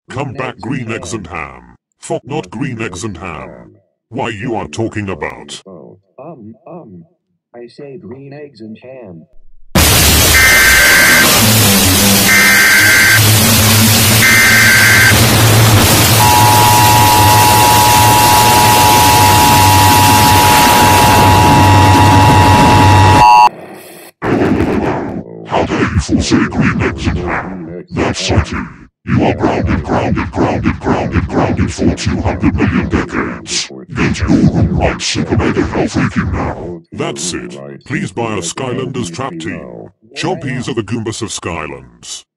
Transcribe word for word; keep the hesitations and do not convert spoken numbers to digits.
Come back, green eggs and ham. Fuck, not green eggs and ham. Why you are talking about? Oh, um, um. I say green eggs and ham. How dare you fool say green eggs and ham? That's salty. You are grounded, grounded, grounded, grounded, grounded for two hundred million decades. Get your room right, sick of it, how freaking now. That's it. Please buy a Skylanders trap team. Chompies are the Goombas of Skylands.